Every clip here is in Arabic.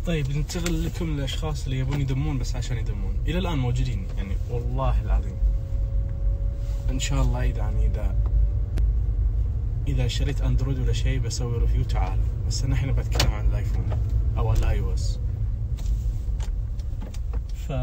طيب ننتقل لكم الاشخاص اللي يبون يدمون بس عشان يدمون، الى الان موجودين يعني والله العظيم. ان شاء الله اذا شريت اندرويد ولا شيء بسوي ريفيو، تعال. بس انا الحين بتكلم عن الايفون او الاي او اس. ف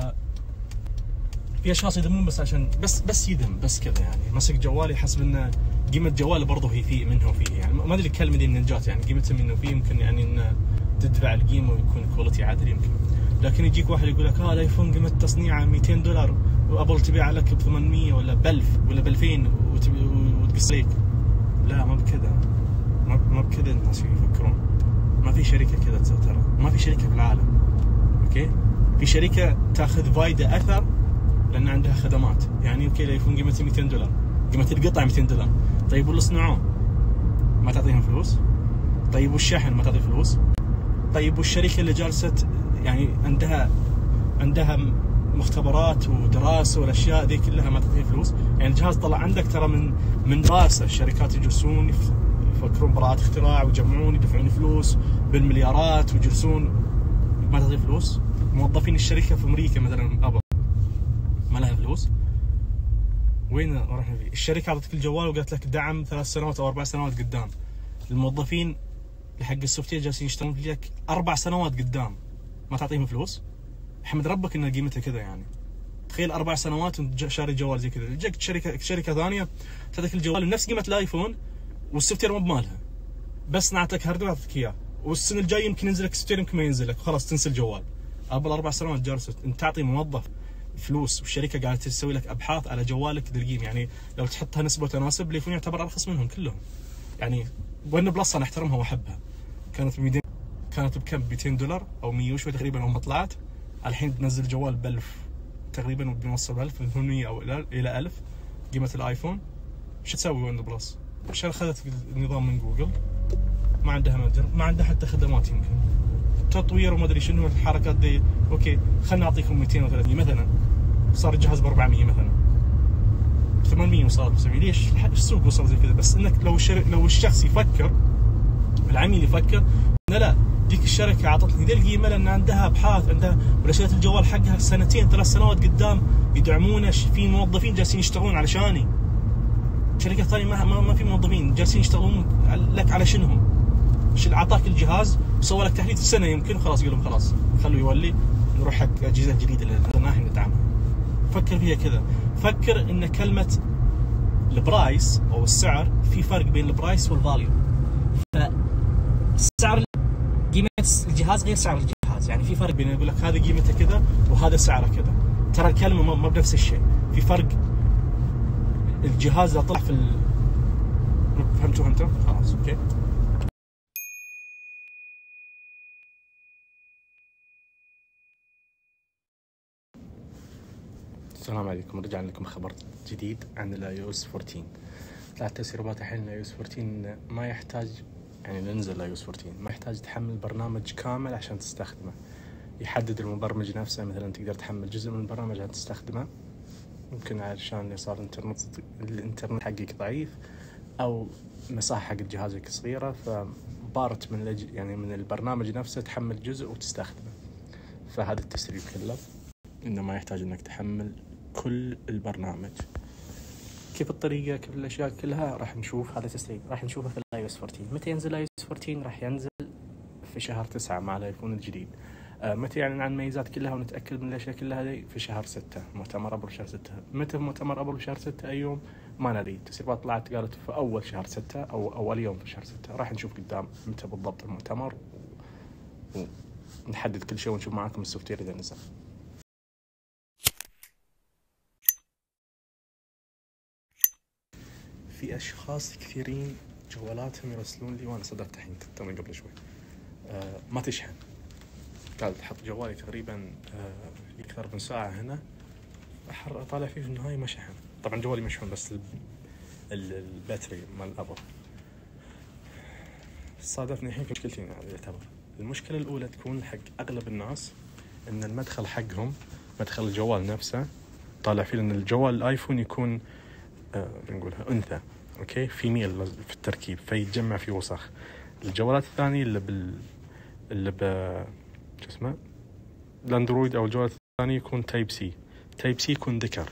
في اشخاص يدمون بس عشان بس يدم بس كذا، يعني مسك جوالي حسب انه قيمه جواله برضه هي فيه منه فيه، يعني ما ادري الكلمه دي من جات، يعني قيمته منه فيه، يمكن يعني انه تدفع القيمه ويكون كواليتي عادل يمكن. لكن يجيك واحد يقول لك الايفون قيمه تصنيعه $200 وابل تبيع لك ب 800 ولا ب 1000 ولا ب 2000 وتقص ليك. لا ما بكذا، ما بكذا الناس يفكرون. ما في شركه كذا ترى، ما في شركه في العالم. اوكي، في شركه تاخذ فايده اكثر لان عندها خدمات. يعني اوكي الايفون قيمته $200، قيمه القطعه $200. طيب واللي صنعوه ما تعطيهم فلوس؟ طيب والشحن ما تعطي فلوس؟ طيب والشركه اللي جالسه يعني عندها مختبرات ودراسه والاشياء ذي كلها ما تعطيها فلوس؟ يعني الجهاز طلع عندك ترى من دراسه، الشركات يجلسون يفكرون براءات اختراع ويجمعون يدفعون فلوس بالمليارات ويجلسون ما تعطي فلوس. موظفين الشركه في امريكا مثلا ابل ما لها فلوس. وين رحنا فيه؟ الشركه اعطتك الجوال وقالت لك دعم 3 سنوات او 4 سنوات قدام. الموظفين حق السوفت وير جالسين يشتغلون لك 4 سنوات قدام، ما تعطيهم فلوس؟ احمد ربك ان قيمته كذا. يعني تخيل 4 سنوات وانت شاري جوال زي كذا، جاك شركه ثانيه تعطيك الجوال بنفس قيمه الايفون والسوفت وير مو بمالها، بس نعطيك هاردوير تعطيك اياه، والسنه الجايه يمكن ينزل لك السوفت وير يمكن ما ينزل لك، خلاص تنسى الجوال. ابل 4 سنوات جالسه انت تعطي موظف فلوس، والشركه قاعده تسوي لك ابحاث على جوالك ذي القيمه. يعني لو تحطها نسبه وتناسب الايفون يعتبر ارخص منهم كلهم. يعني ون بلس انا احترمها واحبها، كانت بكم $200 او 100 وشوي تقريبا يوم طلعت. الحين تنزل جوال ب 1000 تقريبا وبنوصل ب 1000 من 800 او الى 1000 قيمه الايفون. شو تسوي ون بلس؟ عشان اخذت النظام من جوجل، ما عندها متجر، ما عندها حتى خدمات، يمكن تطوير وما ادري شنو الحركات دي. اوكي خلنا نعطيكم 230 مثلا، صار الجهاز ب 400 مثلا، ب 800 وصار ب 700. ليش السوق وصل زي كذا؟ بس انك لو الشخص يفكر، العميل يفكر انه لا ديك الشركه اعطتني ذي القيمه لان عندها ابحاث، عندها ولا شريت الجوال حقها 2 3 سنوات قدام يدعمونه، في موظفين جالسين يشتغلون علشاني. شركه ثانيه ما في موظفين جالسين يشتغلون لك على شنهم؟ اعطاك الجهاز وسوى لك تحديث سنه يمكن، خلاص يقول لهم خلاص خلوا يولي نروح حق الاجهزه الجديده اللي احنا ندعمها. فكر فيها كذا، فكر ان كلمه البرايس او السعر في فرق بين البرايس والفاليو. فالسعر قيمه الجهاز غير سعر الجهاز، يعني في فرق بين يقول لك هذه قيمته كذا وهذا سعره كذا. ترى الكلمه ما بنفس الشيء، في فرق. الجهاز اذا طلع فهمتوا خلاص اوكي. السلام عليكم، رجعنا لكم خبر جديد عن الاي او اس 14. طلعت تسريبات الحين الاي او اس 14 ما يحتاج، يعني ننزل الاي او اس 14 ما يحتاج تحمل برنامج كامل عشان تستخدمه. يحدد المبرمج نفسه، مثلا تقدر تحمل جزء من البرنامج عشان تستخدمه، ممكن علشان صار الانترنت حقك ضعيف او مساحه حق جهازك صغيره، فبارت يعني من البرنامج نفسه تحمل جزء وتستخدمه. فهذا التسريب كله انه ما يحتاج انك تحمل كل البرنامج. كيف الطريقه، كيف الاشياء كلها راح نشوف. هذا تسريب راح نشوفه في الاي او اس 14. متى ينزل الاي او اس 14؟ راح ينزل في شهر 9 مع الايفون الجديد. متى يعلن عن الميزات كلها ونتاكد من الاشياء كلها هذه؟ في شهر 6، مؤتمر ابل شهر 6. متى مؤتمر ابل شهر 6 اي يوم؟ ما ندري. التسريبات طلعت قالت في اول شهر 6 او اول يوم في شهر 6. راح نشوف قدام متى بالضبط المؤتمر ونحدد كل شيء ونشوف معاكم السوفت وير اذا نزل. في اشخاص كثيرين جوالاتهم يرسلون لي، وانا صدقت الحين توي قبل شوي ما تشحن. قاعد تحط جوالي تقريبا اكثر من ساعه هنا، اطالع فيه في النهايه ما شحن. طبعا جوالي مشحون بس الباتري مال ابل. صادفني الحين في مشكلتين يعتبر. المشكله الاولى تكون حق اغلب الناس ان المدخل حقهم، مدخل الجوال نفسه طالع فيه، لان الجوال الايفون يكون نقولها انثى، اوكي، فيميل في التركيب، فيتجمع فيه وسخ. الجوالات الثانيه اللي اسمه الاندرويد او الجوال الثاني يكون تايب سي يكون ذكر،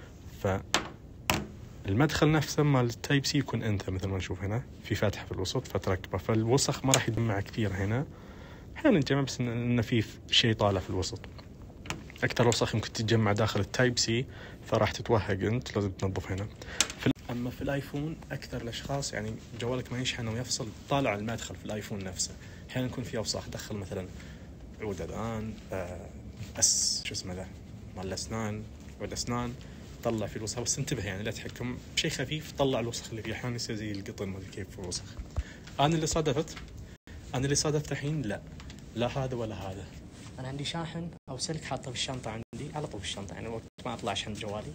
فالمدخل نفسه مال التايب سي يكون انثى مثل ما نشوف هنا في فتحه في الوسط فتركبه، فالوسخ ما راح يجمع كثير هنا، احيانا يتجمع بس انه في شيء طالع في الوسط. اكثر وسخ يمكن تتجمع داخل التايب سي فراح تتوهق انت، لازم تنظف هنا. اما في الايفون اكثر الاشخاص يعني جوالك ما يشحن ويفصل، طالع المدخل في الايفون نفسه احيانا يكون فيه اوساخ، دخل مثلا عود اذان شو اسمه ذا مال الاسنان، عود اسنان، طلع في الوسخ، بس انتبه يعني لا تحكم بشيء خفيف، طلع الوسخ اللي فيه، احيانا يصير زي القطن ما ادري كيف في الوسخ. انا اللي صادفت الحين لا هذا ولا هذا. انا عندي شاحن او سلك حاطه في الشنطه عندي على طول في الشنطه، يعني وقت ما اطلع اشحن جوالي.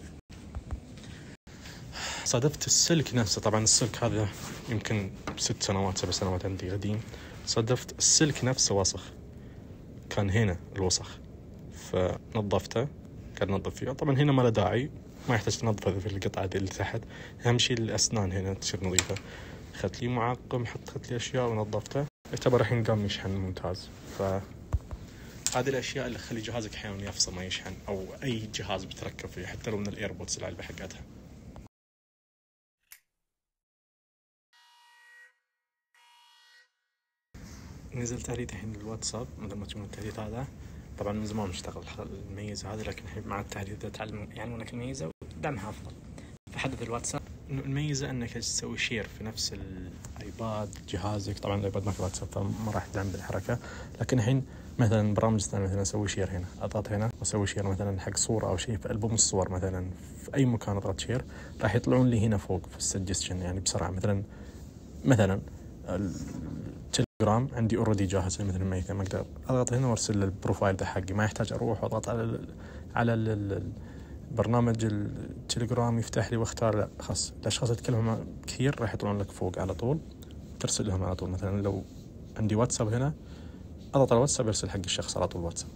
صادفت السلك نفسه، طبعا السلك هذا يمكن 6 سنوات 7 سنوات عندي قديم، صادفت السلك نفسه وسخ، كان هنا الوسخ فنظفته، كان نظف فيه. طبعا هنا ما له داعي، ما يحتاج تنظفه في القطعة اللي تحت، أهم شيء الأسنان هنا تصير نظيفة. أخذت لي معقم، أخذت لي أشياء ونظفته، يعتبر الحين قام يشحن ممتاز. فهذه الأشياء اللي تخلي جهازك أحيانا يفصل ما يشحن، أو أي جهاز بتركب فيه حتى لو من الإيربودز العلبة حقتها. نزل تهديد الحين الواتساب، مثل ما تشوفون التهديد هذا طبعا من زمان مشتغل الميزة هذا، لكن الحين مع التحديث تعلم يعني انك الميزة ودعمها افضل. فحدث الواتساب الميزة انك تسوي شير في نفس الايباد جهازك، طبعا الايباد ما في واتساب فما راح تدعم بالحركة، لكن الحين مثلا برامج ثانية مثلا اسوي شير هنا، اضغط هنا واسوي شير مثلا حق صورة او شيء في ألبوم الصور مثلا، في اي مكان اضغط شير راح يطلعون لي هنا فوق في السجستشن يعني بسرعة. مثلا التليجرام عندي اوريدي جاهز مثل ما يكون، اقدر اضغط هنا وارسل البروفايل ده حقي، ما يحتاج اروح واضغط على البرنامج التليجرام يفتح لي واختار، لا خلاص الاشخاص اللي تكلمهم كثير راح يطلعون لك فوق على طول، ترسل لهم على طول. مثلا لو عندي واتساب هنا اضغط على الواتساب يرسل حق الشخص على طول واتساب.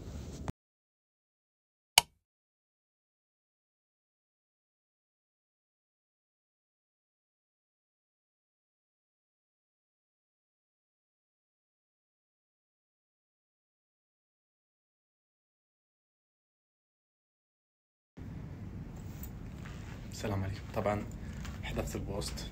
السلام عليكم. طبعا حذفت البوست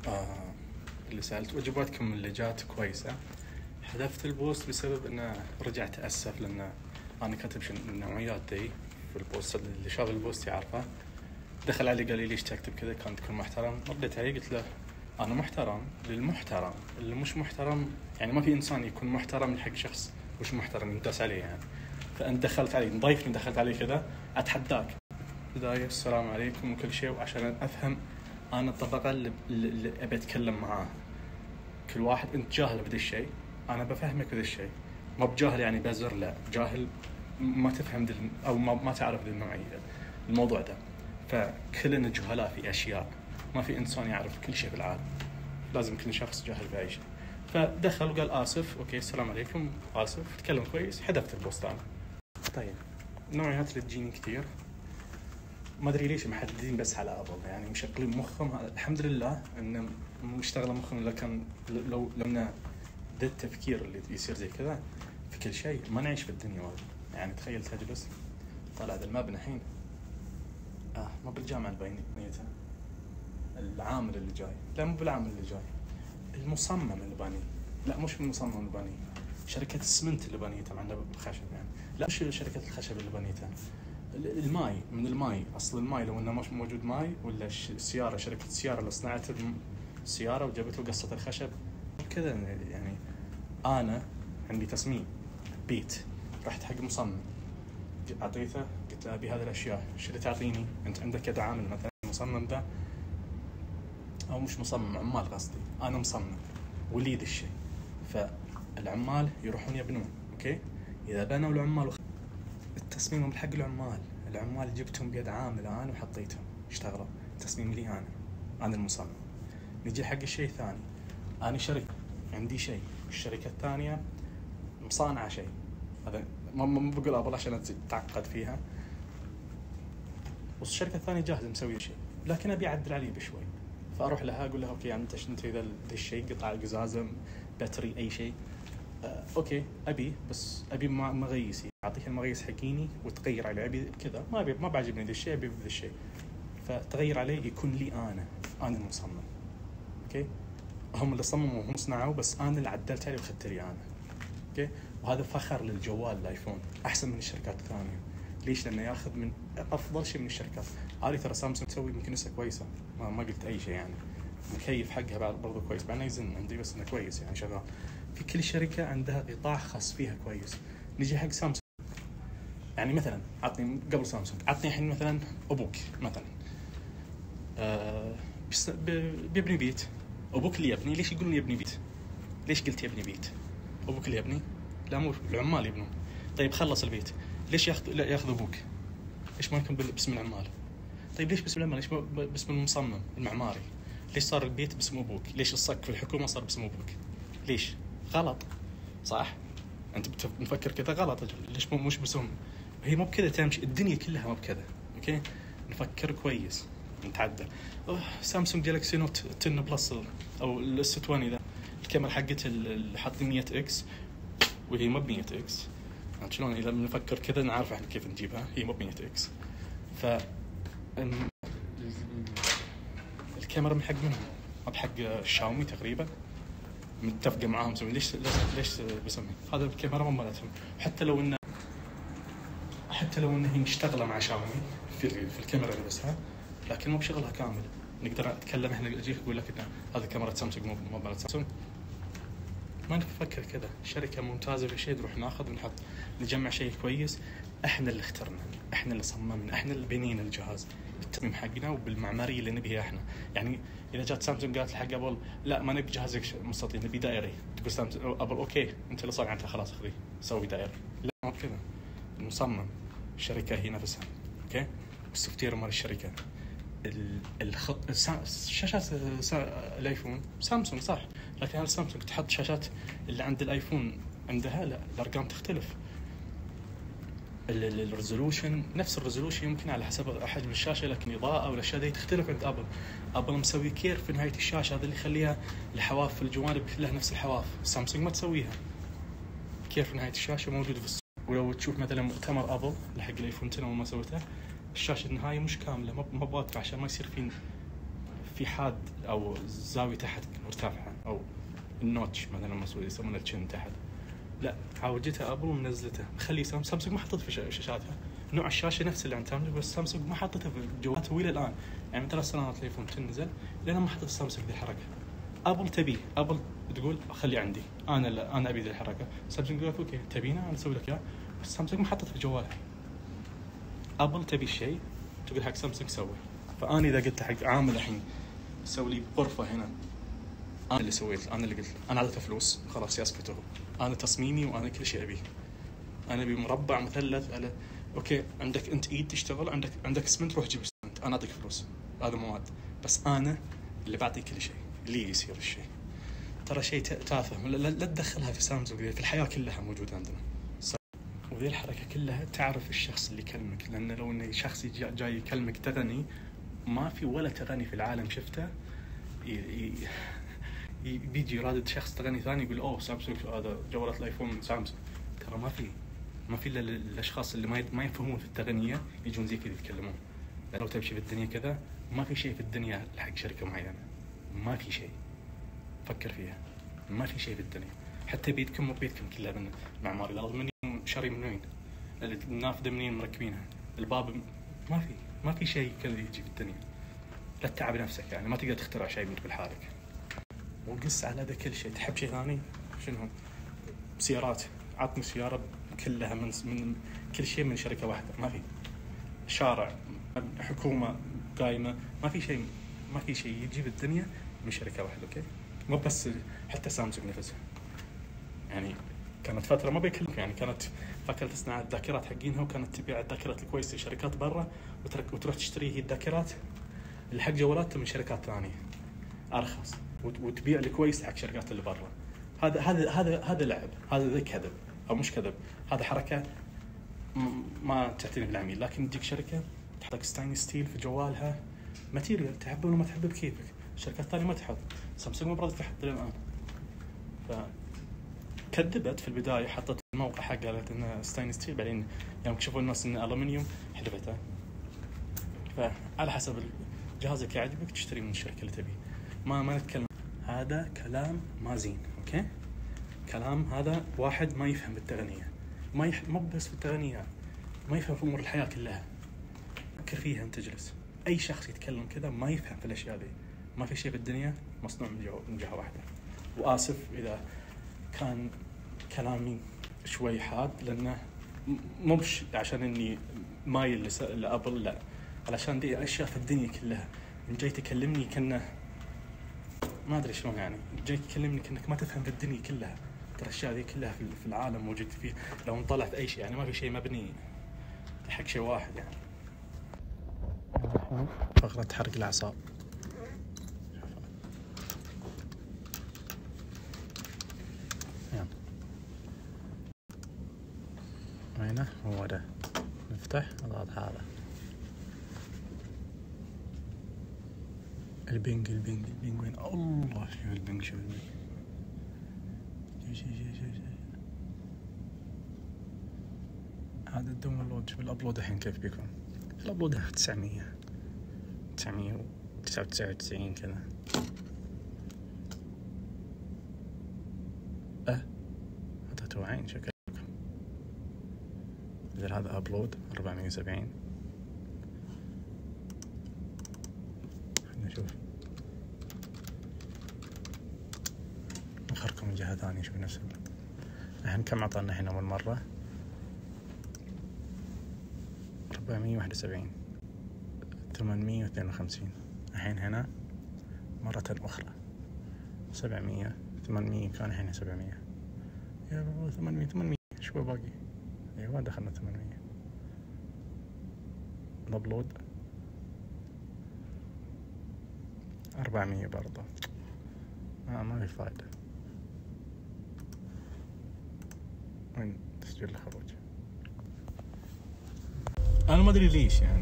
اللي سألت، وجباتكم اللي جات كويسة. حذفت البوست بسبب انه رجعت اسف، لان انا كاتب النوعيات دي في البوست، اللي شاف البوست يعرفه. دخل علي قال لي ليش تكتب كذا، كان تكون محترم. رديت عليه قلت له انا محترم للمحترم، اللي مش محترم يعني ما في انسان يكون محترم حق شخص مش محترم ينداس عليه يعني. فانت دخلت علي نضيفني، دخلت علي كذا، اتحداك بداية السلام عليكم وكل شيء، وعشان أفهم أنا الطبقة اللي أبي أتكلم معاه. كل واحد أنت جاهل بهذا الشيء، أنا بفهمك بهذا الشيء، ما بجاهل يعني بزر، لا جاهل ما تفهم أو ما تعرف ذي النوعية الموضوع ده. فكلنا جهلاء في أشياء، ما في إنسان يعرف كل شيء في العالم، لازم كل شخص جاهل بأي شيء. فدخل وقال آسف، أوكي السلام عليكم، آسف، تكلم كويس، حذفت البوست أنا. طيب النوعيات اللي تجيني كثير ما ادري ليش محددين بس على ابل، يعني مشغلين مخهم. الحمد لله ان مشتغله مخهم، لكن لو ذا التفكير اللي يصير زي كذا في كل شيء ما نعيش في الدنيا والله. يعني تخيل تجلس طالع ذا المبنى الحين ما بالجامعه البينيتها، العامل اللي جاي، لا مو بالعامل اللي جاي، المصمم اللي باني، لا مش المصمم اللي باني، شركه السمنت اللي بانيتها معنا خشب يعني، لا مش شركه الخشب اللي بانيتها، الماي من الماي، اصل الماي لو انه مش موجود ماي، ولا السياره، شركه السياره اللي صنعت السياره وجابته وقصت الخشب كذا يعني. انا عندي تصميم بيت، رحت حق مصمم اعطيته قلت له ابي هذه الاشياء، شو اللي تعطيني انت؟ عندك يد عامل مثلا مصمم ذا، او مش مصمم، عمال قصدي، انا مصمم وليد الشيء، فالعمال يروحون يبنون. اوكي اذا بنوا العمال التصميم بالحق العمال جبتهم بيد عامل انا وحطيتهم اشتغلوا، تصميم لي انا المصمم. نجي حق الشيء الثاني، انا شركه عندي شيء، الشركه الثانيه مصانعه شيء، هذا ما بقول ابل عشان تعقد فيها، والشركه الثانيه جاهزه مسوي شيء لكن ابي اعدل عليه بشوي، فاروح لها اقول لها اوكي انت ذا الشيء، قطع قزازه، باتري، اي شيء، اوكي ابي، بس ابي مغيسي، اعطيك المغيس حقيني وتغير عليه، ابي كذا، ما بعجبني ذا الشيء، ابي ذا الشيء، فتغير عليه يكون لي انا المصمم. اوكي، هم اللي صمموا وهم صنعوا، بس انا اللي عدلت عليه واخذت لي انا. اوكي، وهذا فخر للجوال الايفون، احسن من الشركات الثانيه. ليش؟ لانه ياخذ من افضل شيء من الشركات هذه. ترى سامسونج تسوي مكنسه كويسه، ما قلت اي شيء يعني. مكيف حقها بعد برضه كويس، بعد يزن عندي، بس انه كويس يعني شغال. في كل شركه عندها قطاع خاص فيها كويس. نجي حق سامسونج، يعني مثلا عطني قبل سامسونج، عطني الحين مثلا ابوك مثلا بيبني بيت. ابوك اللي يبني، ليش يقولون يبني بيت؟ ليش قلت يبني بيت؟ ابوك اللي يبني؟ لا، مو العمال يبنون. طيب خلص البيت، ليش ياخذ ابوك؟ ليش ما يكون باسم العمال؟ طيب ليش باسم العمال؟ ليش باسم المصمم المعماري؟ ليش صار البيت باسم ابوك؟ ليش الصك في الحكومه صار باسم ابوك؟ ليش؟ غلط، صح؟ انت بتفكر كذا غلط. ليش مش باسم؟ هي مو بكذا تمشي الدنيا كلها، مو بكذا. اوكي، نفكر كويس، نتعدل. سامسونج جالكسي نوت 10 بلس او الاس 20 ذا، الكاميرا حقته اللي حاطين 100 اكس وهي مو ب 100 اكس. شلون اذا بنفكر كذا نعرف احنا كيف نجيبها، هي مو ب 100 اكس. ف الكاميرا من حق منهم، ما بحق الشاومي تقريبا، متفقه معاهم. ليش بسمي هذا الكاميرا ما مالتهم. حتى لو انه هي مشتغله مع شاومي في الكاميرا اللي بسها، لكن مو بشغلها كامل. نقدر نتكلم احنا، اجيك اقول لك ان هذا كاميرا سامسونج مو مالت سامسونج. ما نفكر كذا، شركه ممتازه في شيء نروح ناخذ ونحط، نجمع شيء كويس. احنا اللي اخترنا، احنا اللي صممنا، احنا اللي بنينا الجهاز بالتصميم حقنا وبالمعماريه اللي نبيها احنا. يعني اذا جات سامسونج قالت حق ابل لا ما نبي جهازك مستطيل، نبي دائري، تقول سامسونج ابل اوكي انت اللي صانعته خلاص خذيه سوي دائري. لا، مو كذا. المصمم الشركه هي نفسها. اوكي، والسوفت وير مال الشركه، شاشات الايفون سامسونج صح، لكن هل سامسونج تحط شاشات اللي عند الايفون عندها؟ لا، الارقام تختلف. الريزولوشن نفس الريزولوشن يمكن على حسب حجم الشاشه، لكن الاضاءه والاشياء دي تختلف عند ابل مسوي كير في نهايه الشاشه، هذا اللي يخليها الحواف في الجوانب كلها نفس الحواف. سامسونج ما تسويها كير في نهايه الشاشه، موجوده في الصوره. ولو تشوف مثلا مؤتمر ابل لحق الايفون 10 وما سويته، الشاشه النهائيه مش كامله، ما بواقفه عشان ما يصير في حاد او زاويه تحت مرتفعه، او النوتش مثلا مسوي يسمونه الشن تحت. لا، عوجتها ابل ومنزلتها، مخلي سامسونج ما حطت في شاشاتها نوع الشاشه نفس اللي عند سامسونج، بس سامسونج ما حطتها في جوالاتها والى الان. يعني من 3 سنوات الايفون 10 نزل لان ما حطت سامسونج ذي الحركه. ابل تبي، ابل تقول خلي عندي، انا ابي ذي الحركه. سامسونج تقول اوكي تبينا انا اسوي لك اياه، بس سامسونج ما حطت في جوالها. ابل تبي الشيء تقول حق سامسونج سوي. فانا اذا قلت حق عامل الحين سوي لي غرفه هنا، انا اللي سويت، انا اللي قلت، انا اعطيته فلوس خلاص يسكته، انا تصميمي وانا كل شيء ابيه. انا ابي مربع مثلث على اوكي، عندك انت ايد تشتغل، عندك اسمنت روح جيب اسمنت، انا اعطيك فلوس، هذا مواد، بس انا اللي بعطي كل شيء، لي يصير الشيء. ترى شيء تافه، لا تدخلها في سامسونج، في الحياه كلها موجوده عندنا. وذي الحركه كلها تعرف الشخص اللي يكلمك، لان لو ان شخص جاي يكلمك تغني، ما في ولا تغني في العالم شفته بيجي يرادد شخص تغني ثاني يقول اوه سامسونج هذا جوالات الايفون سامسونج. ترى ما في الا الاشخاص اللي ما يفهمون في التغنيه يجون زي كذا يتكلمون. لو تمشي في الدنيا كذا، ما في شيء في الدنيا حق شركه معينه، ما في شيء. فكر فيها، ما في شيء في الدنيا. حتى بيتكم مو بيتكم كلها من معماري، الارض منين شاري من وين، النافذه منين مركبينها، الباب، ما في شيء كذا يجي في الدنيا. لا تتعب نفسك، يعني ما تقدر تخترع شيء من حالك. وقس على هذا كل شيء. تحب شيء ثاني؟ شنو؟ سيارات، عطني سيارة كلها من كل شيء من شركة واحدة. ما في شارع، حكومة قايمة، ما في شيء يجي في الدنيا من شركة واحدة. اوكي، مو بس حتى سامسونج نفسها. يعني كانت فترة ما بيكلمك، يعني كانت فكرة تصنع الذاكرات حقينها، وكانت تبيع الذاكرات الكويسة لشركات برا، وتروح تشتري هي الذاكرات اللي حق جوالات من شركات ثانية أرخص، وتبيع الكويس حق شركات اللي برا. هذا لعب، هذا كذب او مش كذب، هذا حركه ما تعتني بالعميل. لكن تجيك شركه تحط لك ستاينلس ستيل في جوالها، ماتيريال تحبه ولا ما تحبه بكيفك. شركات ثانيه ما تحط، سامسونج ما برضه تحط الان. كذبت في البدايه، حطت الموقع حق قالت انه ستاين ستيل، بعدين يوم كشفوا الناس انه الومنيوم حذفته. فعلى حسب جهازك يعجبك تشتري من الشركه اللي تبي. ما نتكلم، هذا كلام ما زين. اوكي، كلام هذا واحد ما يفهم بالتقنيه، مو بس في التقنيه، ما يفهم في امور الحياه كلها. فكر فيها انت تجلس. اي شخص يتكلم كذا ما يفهم في الاشياء دي. ما في شيء بالدنيا مصنوع من جهه واحده. واسف اذا كان كلامي شوي حاد، لانه مو عشان اني مايل لابل، لا، علشان دي اشياء في الدنيا كلها. من جاي تكلمني كأنه ما ادري شلون، يعني جاي تكلمني كأنك ما تفهم في الدنيا كلها. ترى الاشياء ذي كلها في العالم موجود فيه. لو نطلع في اي شيء، يعني ما في شيء مبني حق شيء واحد. يعني فقرة حرق الاعصاب. وينه؟ هو ده. نفتح اضغط هذا. البنج وين؟ الله، شوف البنج، شوف هذا الداونلود. شوف الابلود الحين كيف بيكون. الابلود 999 كذا. هذا توعين شكل. مثل هذا ابلود 470. خلينا نشوف. نخركم من جهة ثانية. شوف نفس الحين كم عطانا الحين أول مرة؟ 471 852. الحين هنا مرة أخرى 700 800. كان الحين 700. يا 800 شوي باقي. ايوه دخلنا 800. الابلود 400 برضه. ما في فايدة. وين تسجيل الخروج؟ انا ما ادري ليش، يعني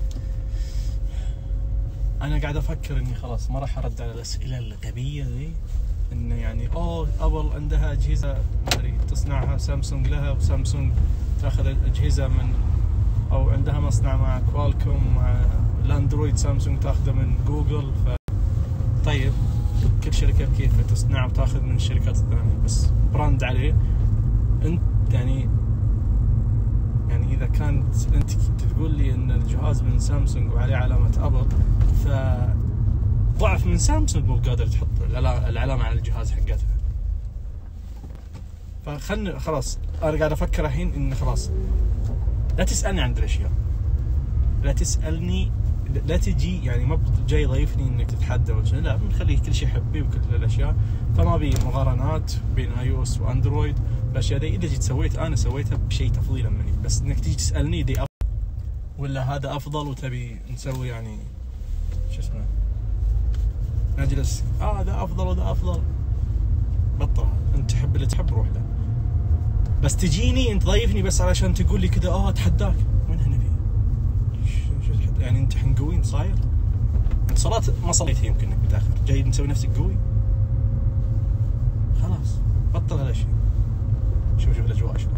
انا قاعد افكر اني خلاص ما راح ارد على الاسئله الغبيه ذي، انه يعني ابل عندها اجهزه ما ادري تصنعها سامسونج لها، وسامسونج تاخذ اجهزه من، او عندها مصنع مع كوالكوم، مع الاندرويد سامسونج تاخذه من جوجل. طيب كل شركه بكيفها تصنع وتاخذ من الشركات الثانيه، بس براند عليه. انت يعني اذا كانت انت تقول لي ان الجهاز من سامسونج وعليه علامه ابل، فضعف من سامسونج مو قادر تحط العلامه على الجهاز حقتها. فخلنا خلاص، انا قاعد افكر الحين ان خلاص لا تسالني عن الاشياء، لا تسالني، لا تجي يعني ما جاي ضيفني انك تتحدى ولا لا، بنخلي كل شيء حبي وكل الاشياء. فما بي مقارنات بين iOS واندرويد. الاشياء دي اذا جيت انا سويتها بشيء تفضيلا مني، بس انك تيجي تسالني دي افضل ولا هذا افضل، وتبي نسوي يعني شو اسمه، نجلس هذا افضل وذا افضل، بطلها. انت تحب اللي تحب روح له، بس تجيني انت ضيفني بس علشان تقول لي كذا اتحداك. وين هنا في شو يعني انت الحين قوي؟ انت صاير انت صلاة ما صليت يمكن انك متاخر، جاي نسوي نفسك قوي. خلاص بطل هالاشياء. شوف الاجواء شلون.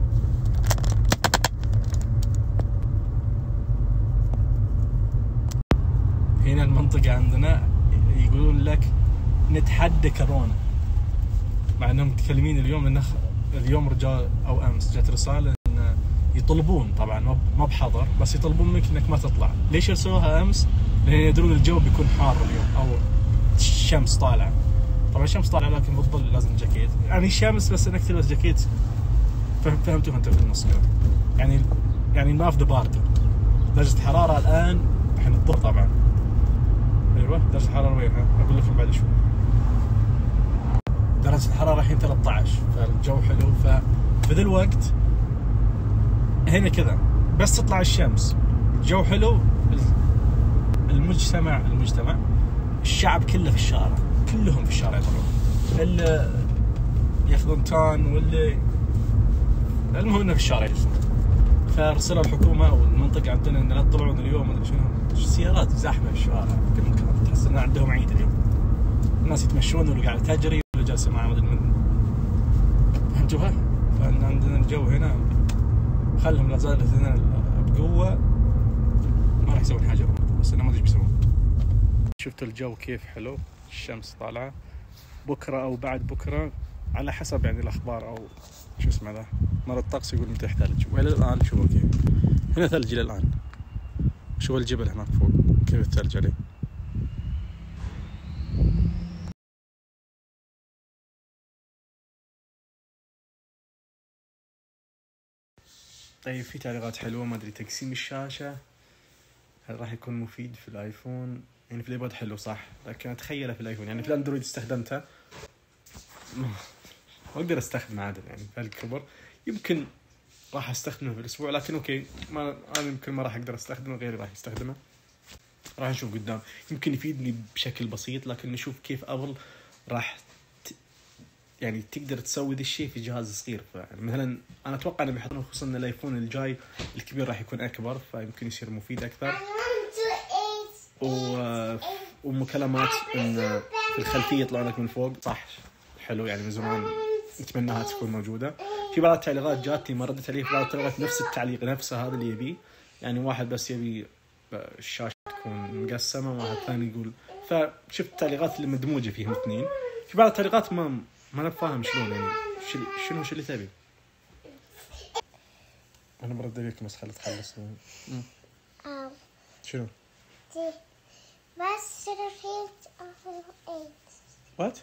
هنا المنطقة عندنا يقولون لك نتحدى كورونا، مع انهم متكلمين اليوم رجال او امس جت رسالة ان يطلبون، طبعا ما بحظر، بس يطلبون منك انك ما تطلع. ليش يرسلوها امس؟ لان يدرون الجو بيكون حار اليوم، او الشمس طالعة. طبعا الشمس طالعة لكن بتظل لازم جاكيت، يعني الشمس بس انك تلبس جاكيت. فهمتوا انت في النص كذا، يعني ما في باردة. درجة الحرارة الان الحين الظهر طبعا، ايوه درجة الحرارة وينها؟ اقول لكم بعد شوي. درجة الحرارة الحين 13، فالجو حلو. ففي ذا الوقت هنا كذا بس تطلع الشمس، الجو حلو، المجتمع الشعب كله في الشارع، كلهم في الشارع يطلعون، اللي ياخذون تان واللي المهم انه في الشارع يجلسون. فارسلوا الحكومة والمنطقة عندنا ان لا تطلعون اليوم، ما ادري شنو، السيارات زحمة في الشوارع، تحس ان عندهم عيد اليوم. الناس يتمشون واللي قاعد تجري واللي جالسة مع ما ادري من. فهمت شفتوها؟ فان عندنا الجو هنا خلهم لا زالت هنا بقوه، ما راح يسوون حاجه بس انا ما ادري ايش بيسوون. شفتوا الجو كيف حلو، الشمس طالعه. بكره او بعد بكره على حسب يعني الاخبار او شو اسمه ذا، مر الطقس يقول متى يحتاج. والى الان شوفوا كيف هنا ثلج الى الان. شوفوا الجبل هناك فوق كيف الثلج عليه. طيب في تعليقات حلوه، ما ادري تقسيم الشاشه هل راح يكون مفيد في الايفون؟ يعني في الايباد حلو صح، لكن اتخيله في الايفون. يعني في الاندرويد استخدمته ما اقدر استخدمه عادل، يعني في الكبر يمكن راح استخدمه في الاسبوع، لكن اوكي ما انا يمكن ما راح اقدر استخدمه، غيري راح يستخدمه. راح نشوف قدام، يمكن يفيدني بشكل بسيط، لكن نشوف كيف ابل راح يعني تقدر تسوي ذا الشيء في جهاز صغير. فمثلا انا اتوقع انه بيحطونه، خصوصا ان الايفون الجاي الكبير راح يكون اكبر، فيمكن يصير مفيد اكثر. ومكالمات ان في الخلفيه يطلع لك من فوق صح حلو، يعني من زمان نتمناها تكون موجوده. في بعض التعليقات جاتني ما ردت عليه، في بعض التعليقات نفس التعليق نفسه هذا اللي يبيه، يعني واحد بس يبي الشاشه تكون مقسمه، واحد ثاني يقول. فشفت التعليقات اللي مدموجه فيهم اثنين. في بعض التعليقات ما انا فاهم شلون، يعني شنو اللي تبي. انا برد عليك بس خلي تخلص. شنو بس رفيت وات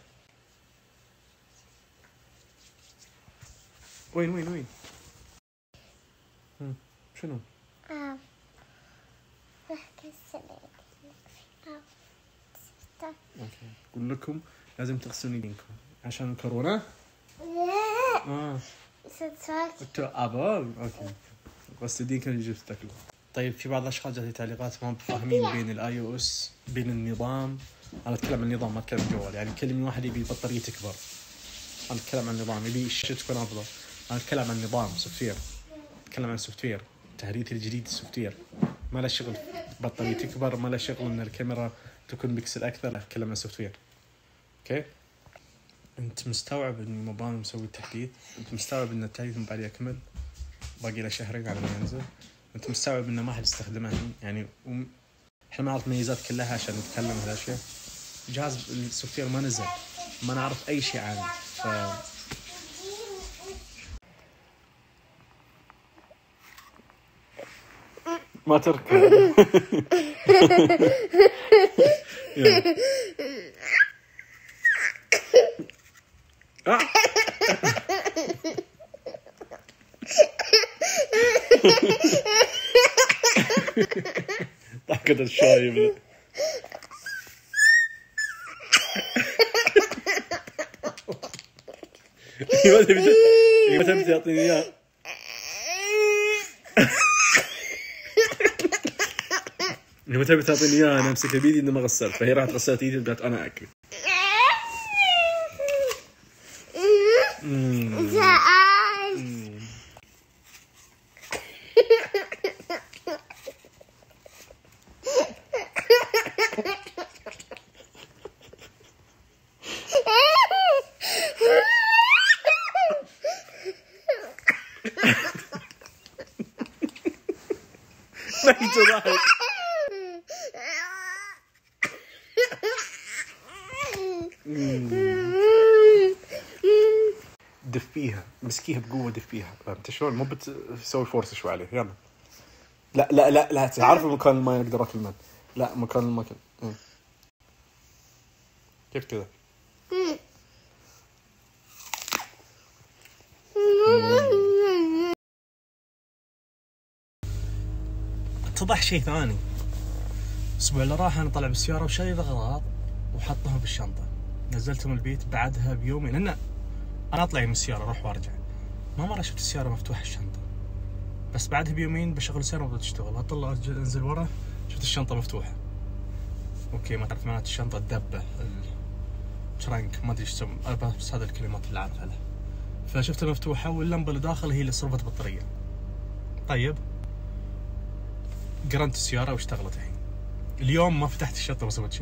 وين شنو اوكي اقول لكم لازم تغسلون يدينكم عشان كورونا. لا اوكي غسل يدينك اللي جبت تاكله. طيب في بعض الاشخاص جاتني تعليقات ما فاهمين بين الاي او اس بين النظام. انا اتكلم عن النظام ما اتكلم عن الجوال، يعني يكلمني واحد يبي البطاريه تكبر، انا اتكلم عن النظام. يبي الشاشه تكون افضل، انا اتكلم عن النظام سوفت وير. اتكلم عن السوفت وير، التحديث الجديد السوفت وير ما له شغل البطاريه تكبر، ما له شغل ان الكاميرا تكون بكسل اكثر. اتكلم عن السوفت وير. اوكي انت مستوعب ان موبايل مسوي التحديث؟ انت مستوعب ان التحديث ما بعد يكمل، باقي له شهرين على ما ينزل؟ انت مستوعب انه ما حد يستخدمه يعني احنا ما نعرف ميزات كلها عشان نتكلم هالاشياء. جهاز السوفت وير ما نزل، ما نعرف اي شيء عنه. ما تركب ضحكة الشايب. متى تعطيني اياه؟ متى بتعطيني اياه؟ انا امسكها بيدي انه ما غسلت، فهي راحت غسلت ايدي وقالت انا اكل. دفيها، مسكيها بقوة، دفيها، فهمت شلون؟ مو بتسوي فورس شوي عليه. يلا لا تعرف مكان الماء اقدر اكل منه. لا مكان الماء كيف كذا؟ اتضح شيء ثاني. الاسبوع اللي راح انا طلع بالسياره وشايل اغراض وحطهم بالشنطه، نزلتهم البيت بعدها بيومين. انا اطلع من السياره اروح وارجع، ما مره شفت السياره مفتوحه الشنطه، بس بعدها بيومين بشغل السياره ما بدها تشتغل، اطلع انزل ورا شفت الشنطه مفتوحه. اوكي ما تعرف معناته الشنطه الدبه الترنك ما ادري ايش تسمى، بس هذا الكلمات اللي اعرفها له. فشفتها مفتوحه واللمبه اللي داخل هي اللي صرفت بطاريه. طيب قرنت السياره واشتغلت. اليوم ما فتحت الشنطه ما سويت شيء،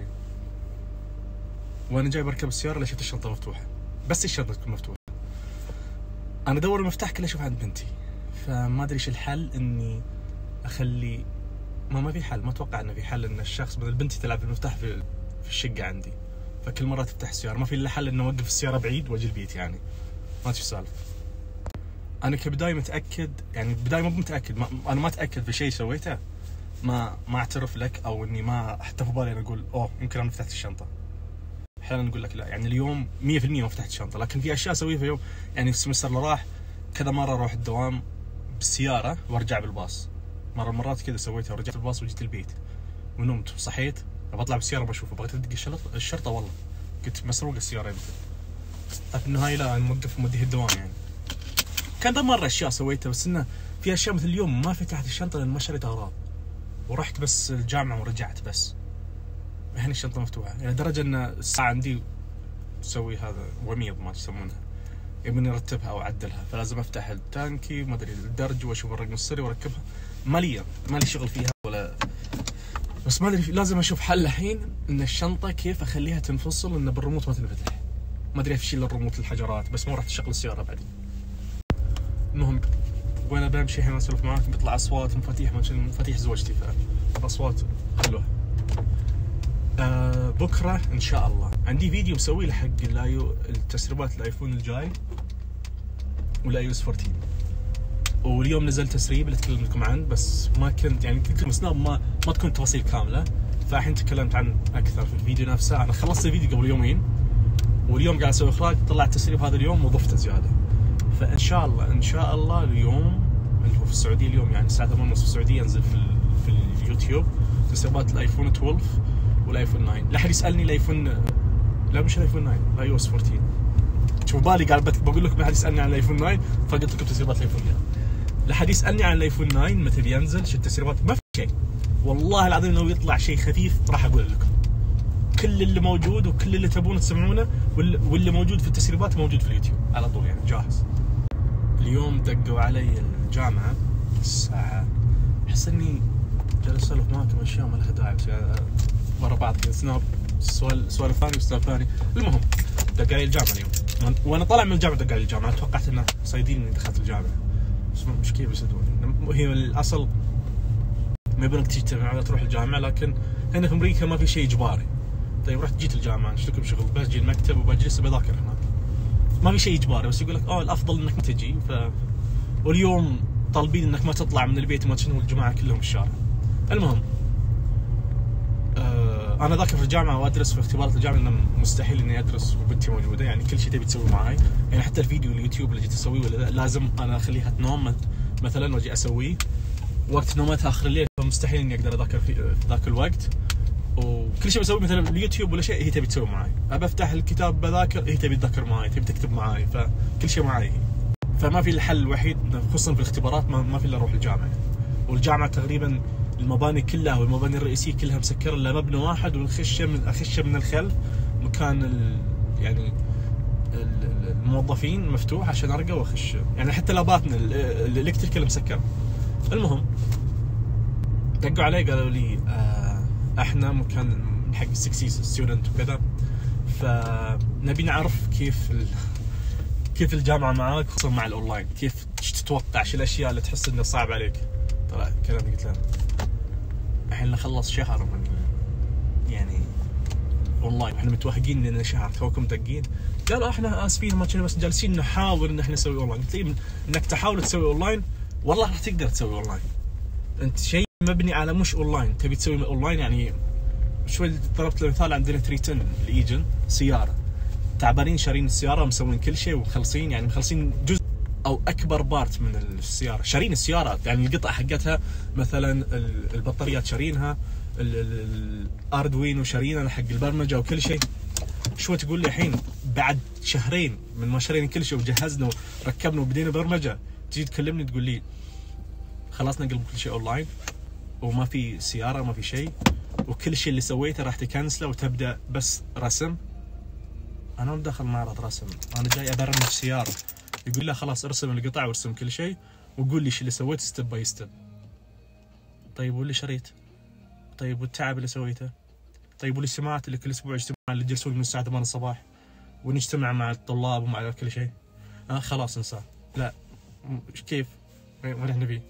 وانا جاي بركب السياره شفت الشنطه مفتوحه، بس الشنطه تكون مفتوحه. انا ادور المفتاح كله اشوف عند بنتي، فما ادري ايش الحل اني اخلي ما في حل. ما اتوقع انه في حل ان الشخص مثل بنتي تلعب بالمفتاح في الشقه عندي، فكل مره تفتح السياره. ما في الا حل انه اوقف السياره بعيد واجي البيت يعني. ما ادري ايش السالفه. انا كبدايه متاكد، يعني بدايه مو متاكد، انا ما اتاكد في شيء سويته، ما اعترف لك، او اني ما حتى في بالي انا اقول اوه يمكن انا فتحت الشنطه. احيانا نقول لك لا، يعني اليوم 100% ما فتحت الشنطه، لكن في اشياء اسويها في يوم. يعني في السمستر اللي راح كذا مره اروح الدوام بالسياره وارجع بالباص. مرات كذا سويتها ورجعت بالباص وجيت البيت ونمت وصحيت بطلع بالسياره بشوفه، بغيت ادق الشرطه والله قلت مسروق السياره يمكن. طيب في النهايه لا، انا موقف وموديه الدوام يعني. كان ده مره اشياء سويتها، بس انه في اشياء مثل اليوم ما فتحت الشنطه لان ما شريت اغراض، ورحت بس الجامعه ورجعت بس. الحين الشنطه مفتوحه، يعني لدرجه ان الساعه عندي تسوي هذا وميض ما يسمونها، يبني ارتبها او اعدلها، فلازم افتح التانكي ما ادري الدرج واشوف الرقم السري واركبها. مالي شغل فيها ولا، بس ما ادري لازم اشوف حل الحين ان الشنطه كيف اخليها تنفصل ان بالريموت ما تنفتح. ما ادري اشيل الريموت الحجرات، بس ما رحت اشغل السياره بعدين. المهم وانا بمشي الحين اسولف معاك بيطلع اصوات مفاتيح زوجتي، فاصوات حلوه. بكره ان شاء الله عندي فيديو مسوي له حق التسريبات الايفون الجاي والايوس 14، واليوم نزل تسريب اللي اتكلم لكم عنه، بس ما كنت يعني كل مسناب ما تكون تفاصيل كامله، فالحين تكلمت عن اكثر في الفيديو نفسه. انا خلصت الفيديو قبل يومين، واليوم قاعد اسوي اخراج، طلع التسريب هذا اليوم وضفته زياده. فان شاء الله اليوم اللي هو في السعوديه اليوم يعني الساعه 8:30 في السعوديه ينزل في اليوتيوب تسريبات الايفون 12 والايفون 9. لا احد يسالني الايفون، لا مش الايفون 9، الايوس 14. شوف بالي قاعد بقول لكم ما حد يسالني عن الايفون 9، فقلت لكم تسريبات الايفون 9. لا حد يسالني عن الايفون 9 متى بينزل، شو التسريبات، ما في شيء. والله العظيم لو يطلع شيء خفيف راح اقول لكم. كل اللي موجود وكل اللي تبون تسمعونه واللي موجود في التسريبات موجود في اليوتيوب على طول يعني جاهز. اليوم دقوا علي الجامعه الساعه، احس اني جالس اسولف معاكم اشياء ما لها داعي ورا بعض كذا، سناب سؤال ثاني وسناب ثاني. المهم دق علي الجامعه اليوم، وانا طالع من الجامعه دق علي الجامعه، توقعت انه صايدين اني دخلت الجامعه، بس مش كيف يصيدون. هي الاصل ما يبونك تجتمع ولا تروح الجامعه، لكن هنا في امريكا ما في شيء اجباري. طيب رحت جيت الجامعه ايش لكم شغل، بجي المكتب وبجلس بذاكر هناك، ما في شيء اجباري، بس يقول لك الافضل انك ما تجي. واليوم طالبين انك ما تطلع من البيت وما تشنو الجماعه كلهم في الشارع. المهم انا ذاكر في الجامعه وادرس في اختبارات الجامعه، انه مستحيل اني ادرس وبنتي موجوده، يعني كل شيء تبي تسوي معاي، يعني حتى الفيديو اليوتيوب اللي جيت اسويه ولا لازم انا اخليها تنام مثلا واجي اسويه وقت نومتها اخر الليل، فمستحيل اني اقدر اذاكر في ذاك الوقت. وكل شيء بسويه مثلا اليوتيوب ولا شيء هي تبي تسوي معاي، ابى افتح الكتاب بذاكر هي تبي تذاكر معاي، تبي تكتب معاي، فكل شيء معاي هي. فما في الحل الوحيد خصوصا في الاختبارات ما في الا اروح الجامعه، والجامعه تقريبا المباني كلها والمباني الرئيسيه كلها مسكره الا مبنى واحد، واخشه من الخلف مكان يعني الموظفين مفتوح عشان ارقى واخش، يعني حتى لاباتنا الالكتريكال مسكر. المهم دقوا علي قالوا لي احنا مكان حق 6 ستودنت وكذا، فنبي نعرف كيف الجامعه معاك خصوصا مع الاونلاين، كيف تتوقع شو الاشياء اللي تحس انه صعب عليك. طلع كلامي قلت له الحين نخلص شهر من يعني اونلاين، احنا متوهقين لنا شهر توكم دقين. قالوا احنا اسفين ما كنا بس جالسين نحاول ان احنا نسوي اونلاين. قلت لي انك تحاول تسوي اونلاين والله راح تقدر تسوي اونلاين، انت شيء مبني على مش اونلاين تبي تسوي اونلاين. يعني شوي ضربت له مثال عندنا 310 الايجن سياره، تعبانين شارين السياره مسوين كل شيء ومخلصين، يعني مخلصين جزء او اكبر بارت من السياره، شارين السياره يعني القطع حقتها مثلا البطاريات شارينها، الاردوينو شارينها حق البرمجه وكل شيء. شو تقول لي الحين بعد شهرين من ما شرينا كل شيء وجهزنا وركبنا وبدينا برمجه تجي تكلمني تقول لي خلاص نقلب كل شيء اونلاين وما في سياره ما في شيء وكل شيء اللي سويته راح تكنسله وتبدا بس رسم؟ انا ما داخل معرض رسم، انا جاي ابرمج سياره. يقول له خلاص ارسم القطع وارسم كل شيء وقول لي ايش اللي سويته ستيب باي ستيب. طيب واللي شريت؟ طيب والتعب اللي سويته؟ طيب والاجتماعات اللي كل اسبوع اجتماع اللي يجلسون من الساعه 8 الصباح ونجتمع مع الطلاب ومع كل شيء؟ خلاص انساه. لا كيف؟ وين احنا فيه؟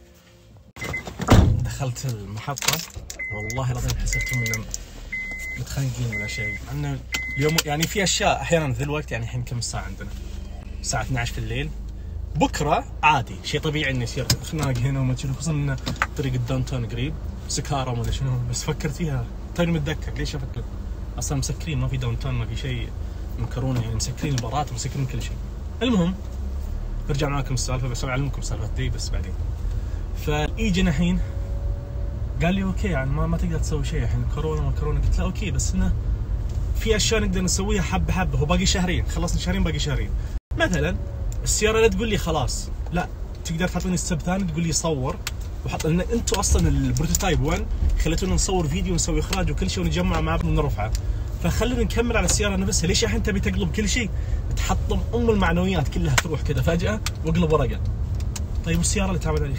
دخلت المحطة والله العظيم حسيتهم انهم متخانقين ولا شيء، انه اليوم يعني في اشياء احيانا ذي الوقت، يعني الحين كم الساعة عندنا؟ الساعة 12 في الليل. بكرة عادي شيء طبيعي انه يصير خناق هنا وما تشوف، خصوصا ان طريق الداون تاون قريب، سكارى وما ادري شنو، بس فكرت فيها توني متذكر ليش افكر؟ اصلا مسكرين، ما في داون تاون، ما في شيء مكرونه، يعني مسكرين البارات ومسكرين كل شيء. المهم برجع معاكم السالفه، بس اعلمكم السالفه دي بس بعدين. فيجي الحين قال لي اوكي يعني ما تقدر تسوي شيء الحين كورونا ما كورونا، قلت له اوكي بس انه في اشياء نقدر نسويها حبه حبه، هو باقي شهرين، خلصنا شهرين باقي شهرين. مثلا السياره لا تقول لي خلاص لا تقدر تعطيني ستيب ثاني، تقول لي صور وحط، لان انتم اصلا البروتوتايب 1 خليتونا نصور فيديو ونسوي اخراج وكل شيء ونجمع مع بعض ونرفعه، فخلينا نكمل على السياره نفسها. ليش الحين تبي تقلب كل شيء؟ تحطم المعنويات كلها تروح كذا فجاه واقلب ورقه. طيب والسياره اللي تعبت علي،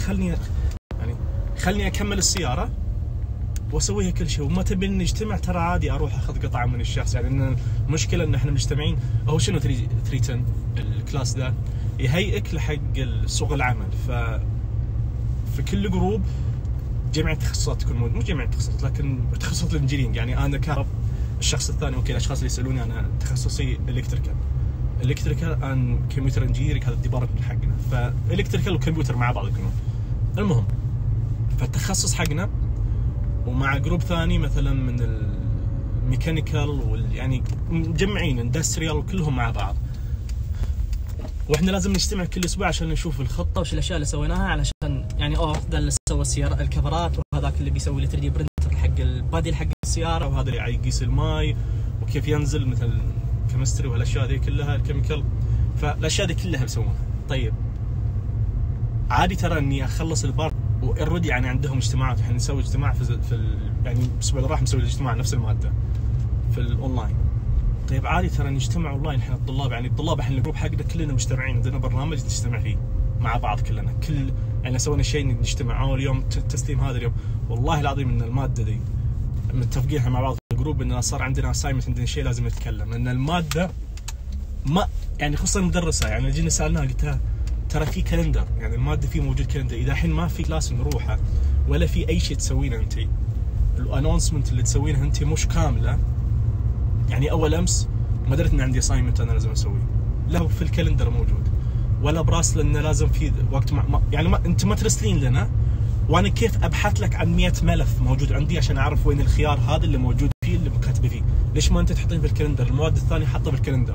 خلني اكمل السياره واسويها كل شيء، وما تبي نجتمع ترى عادي اروح اخذ قطعه من الشخص، يعني ان المشكله ان احنا مجتمعين. هو شنو 310 الكلاس ذا يهيئك لحق سوق العمل، في كل جروب جميع التخصصات تكون موجوده، مو جميع التخصصات لكن تخصصات الانجينيرنج، يعني انا كهرب، الشخص الثاني اوكي الاشخاص اللي يسالوني انا تخصصي الكتريكال ان كمبيوتر انجينيرنج، هذا الديبارتمنت حقنا، فالكتريكال وكمبيوتر مع بعض يكونون. المهم فالتخصص حقنا ومع جروب ثاني مثلا من الميكانيكال يعني مجمعين اندستريال وكلهم مع بعض، واحنا لازم نجتمع كل اسبوع عشان نشوف الخطه وش الاشياء اللي سويناها، علشان يعني ذا اللي سوى السياره الكفرات، وهذاك اللي بيسوي لي 3 دي برنتر حق البادي حق السياره، وهذا اللي يقيس الماي وكيف ينزل مثل كيمستري وهالاشياء ذي كلها الكيميكال، فالاشياء ذي كلها بيسوونها. طيب عادي ترى اني اخلص البار واوريدي يعني عندهم اجتماعات، احنا نسوي اجتماع يعني الاسبوع اللي راح نسوي الاجتماع نفس الماده في الاونلاين. طيب عادي ترى نجتمع اونلاين احنا الطلاب، يعني الطلاب احنا الجروب حقنا كلنا مجتمعين، عندنا برنامج نجتمع فيه مع بعض كلنا، يعني سوينا شيء نجتمع اليوم تسليم هذا اليوم. والله العظيم ان الماده دي متفقين مع بعض في الجروب ان صار عندنا اسايمنت، عندنا شيء لازم نتكلم، لان الماده ما يعني خصوصا المدرسه، يعني جينا سالناها قلتها ترى في كالندر، يعني الماده فيه موجود كالندر، اذا الحين ما في كلاس نروحه ولا في اي شيء تسوينه انت، الانونسمنت اللي تسوينها انت مش كامله، يعني اول امس ما دريت ان عندي اسايمنت انا لازم اسويه، لا في الكالندر موجود ولا براسل انه لازم في وقت يعني انت ما ترسلين لنا، وانا كيف ابحث لك عن 100 ملف موجود عندي عشان اعرف وين الخيار هذا اللي موجود فيه اللي كاتبه فيه، ليش ما انت تحطين في الكالندر؟ المواد الثانيه حاطه في الكالندر.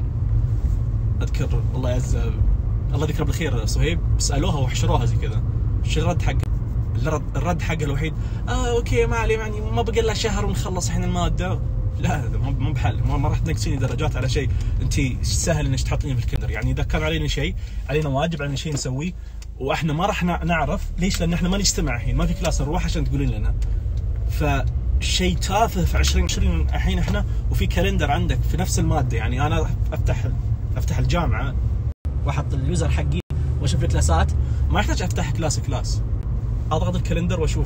اذكر الله يعز الله يذكره بالخير صهيب سالوها وحشروها زي كذا، ايش الرد حقه؟ الرد حقه الوحيد اوكي ما عليه، يعني ما بقى الا شهر ونخلص الحين الماده. لا هذا مو بحل، ما راح تنقصيني درجات على شيء انت سهل انك تحطيني في الكالندر، يعني اذا كان علينا شيء، علينا واجب، علينا شيء نسويه واحنا ما راح نعرف ليش، لان احنا ما نجتمع الحين، ما في كلاس نروح عشان تقولين لنا. فشيء تافه في 2020 الحين احنا وفي كالندر عندك في نفس الماده، يعني انا افتح الجامعه واحط اليوزر حقي واشوف الكلاسات، ما يحتاج افتح كلاس، اضغط الكالندر واشوف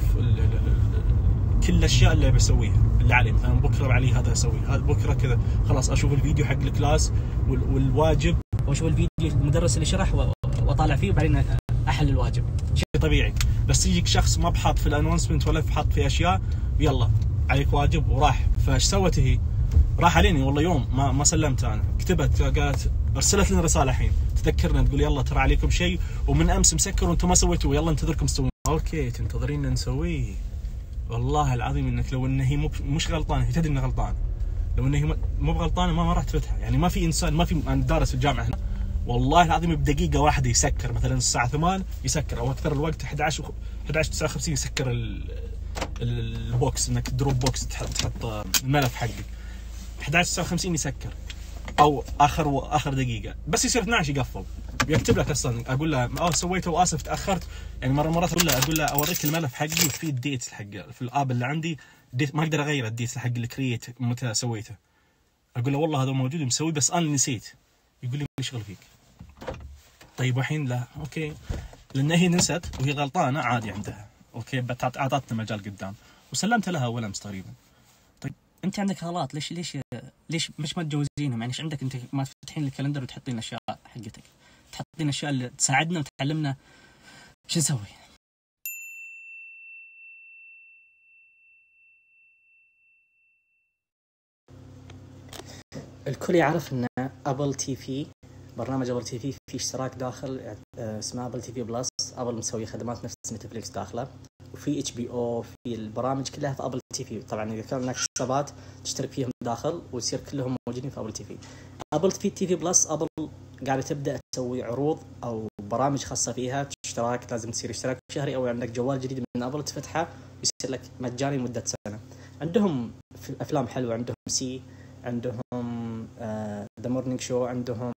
كل الاشياء اللي بسويها اللي علي، مثلا بكره علي هذا اسويه، هذا بكره كذا، خلاص اشوف الفيديو حق الكلاس والواجب، واشوف الفيديو المدرس اللي شرح واطالع فيه وبعدين احل الواجب. شيء طبيعي. بس يجيك شخص ما بحط في الانونسمنت ولا بحط في اشياء، يلا عليك واجب وراح. فايش سوت هي؟ راح عليني والله يوم ما سلمت، انا كتبت قالت ارسلت لنا رساله الحين تذكرنا تقول يلا ترى عليكم شيء ومن امس مسكر وانتم ما سويتوه، يلا انتظركم تسوون. اوكي تنتظرين نسويه؟ والله العظيم انك لو ان هي مش غلطانه، هي تدري انها غلطانه، لو ان هي مو بغلطانه ما راح تفتحها، يعني ما في انسان، ما في، انا دارس الجامعه هنا والله العظيم بدقيقه واحده يسكر، مثلا الساعه 8 يسكر او اكثر الوقت 11:59 يسكر البوكس، انك دروب بوكس تحط الملف حقك 11:59 يسكر، او اخر دقيقه، بس يصير 12 يقفل، يكتب لك اصلا اقول له سويته واسف تاخرت، يعني مرات اقول له اوريك الملف حقي وفي الديت حق في الاب اللي عندي، ديت ما اقدر اغير الديت حق الكرييت متى سويته، اقول له والله هذا موجود ومسوي بس انا نسيت، يقول لي ايش شغل فيك؟ طيب الحين لا اوكي، لان هي نست وهي غلطانه عادي عندها، اوكي اعطتنا مجال قدام وسلمت لها اول امس تقريبا. طيب انت عندك غلط، ليش مش ما تجوزينهم؟ يعني ايش عندك انت ما تفتحين الكالندر وتحطين الاشياء حقتك؟ تحطين اشياء اللي تساعدنا وتعلمنا شو نسوي. الكل يعرف ان ابل تي في، برنامج ابل تي في اشتراك داخل اسمه ابل تي في بلس. ابل مسوي خدمات نفس نتفليكس داخله، وفي اتش بي او، في البرامج كلها في ابل تي في. طبعا اذا كان لك حسابات تشترك فيهم داخل ويصير كلهم موجودين في ابل تي في. ابل تي في بلس، ابل قاعده تبدا تسوي عروض او برامج خاصه فيها. اشتراك لازم تصير اشتراك شهري، او عندك جوال جديد من ابل تفتحه يصير لك مجاني مده سنه. عندهم افلام حلوه، عندهم سي، عندهم ذا مورنينج شو، عندهم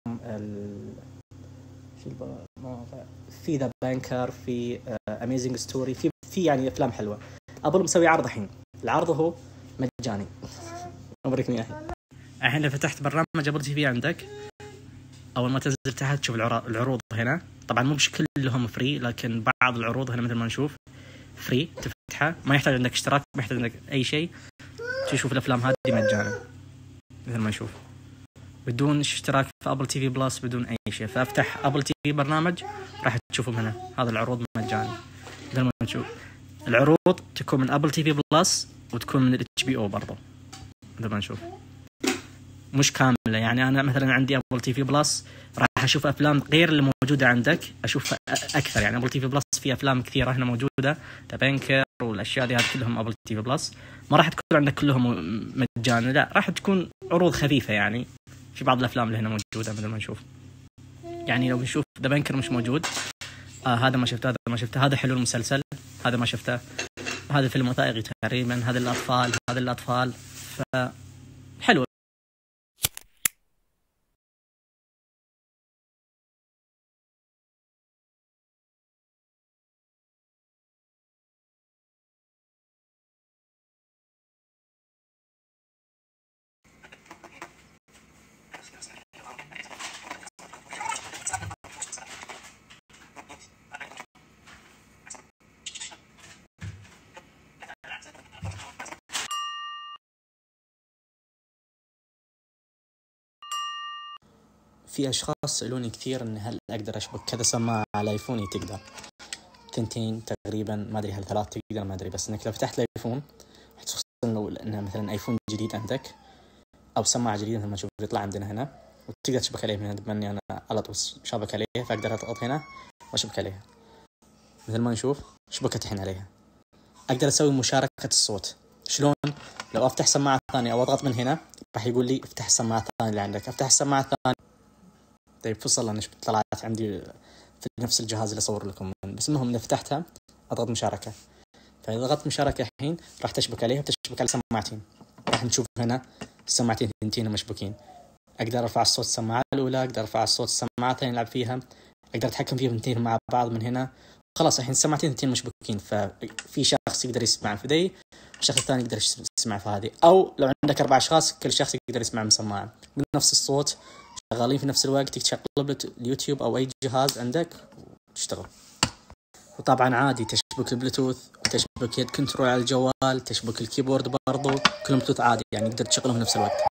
في ذا بانكر، في اميزنج ستوري، في يعني افلام حلوه. ابل مسوي عرض الحين، العرض هو مجاني. أبركني اياه. الحين لو فتحت برنامج ابل تي في عندك، اول ما تنزل تحت تشوف العروض هنا. طبعا مو مش كلهم فري، لكن بعض العروض هنا مثل ما نشوف فري. تفتحها ما يحتاج عندك اشتراك، ما يحتاج عندك اي شيء، تشوف الافلام هذه مجانا مثل ما نشوف، بدون اشتراك في ابل تي في بلس، بدون اي شيء. فافتح ابل تي في برنامج راح تشوفهم هنا. هذا العروض مجاني مثل ما نشوف. العروض تكون من ابل تي في بلس وتكون من الاتش بي او برضه مثل ما نشوف، مش كامله. يعني انا مثلا عندي ابل تي في بلس، راح اشوف افلام غير اللي موجوده عندك، اشوف اكثر. يعني ابل تي في بلس في افلام كثيره هنا موجوده، ذا بانكر والاشياء دي، هذه كلهم ابل تي في بلس. ما راح تكون عندك كلهم مجانا، لا، راح تكون عروض خفيفه. يعني في بعض الافلام اللي هنا موجوده مثل ما نشوف. يعني لو نشوف ذا بانكر مش موجود، هذا ما شفته، هذا ما شفته، هذا حلو المسلسل، هذا ما شفته، هذا فيلم وثائقي تقريبا، هذا الاطفال، هذا الاطفال، فحلو. في اشخاص سألوني كثير ان هل اقدر اشبك كذا سماعه على ايفوني. تقدر، تنتين تقريبا، ما ادري هل 3 تقدر، ما ادري. بس انك لو فتحت الايفون خصوصا لو انها مثلا ايفون جديد عندك او سماعه جديده مثل ما تشوف يطلع عندنا هنا، وتقدر تشبك عليه من هنا. بما اني انا على طول شابك عليه، فاقدر اضغط هنا واشبك عليها مثل ما نشوف. شبكت الحين عليها. اقدر اسوي مشاركه الصوت. شلون؟ لو افتح سماعه ثانيه او اضغط من هنا، راح يقول لي افتح السماعه الثانيه اللي عندك. افتح السماعه الثانيه، طيب فصل انا طلعت عندي في نفس الجهاز اللي اصور لكم. بس المهم اذا فتحتها اضغط مشاركه، فاذا ضغطت مشاركه الحين راح تشبك عليها، بتشبك على سماعتين. راح نشوف هنا السماعتين ثنتين مشبوكين. اقدر ارفع الصوت السماعه الاولى، اقدر ارفع الصوت السماعه الثانيه نلعب فيها، اقدر اتحكم فيهم اثنين مع بعض من هنا. خلاص الحين السماعتين ثنتين مشبوكين، ففي شخص يقدر يسمع في ذي، الشخص الثاني يقدر يسمع في هذه. او لو عندك 4 اشخاص كل شخص يقدر يسمع من سماعه بنفس الصوت، شغالين في نفس الوقت، تشغل اليوتيوب او اي جهاز عندك وتشتغل. وطبعا عادي تشبك البلوتوث، وتشبك يد كنترول على الجوال، تشبك الكيبورد برضو، كلهم بلوتوث عادي. يعني تقدر تشغلهم في نفس الوقت.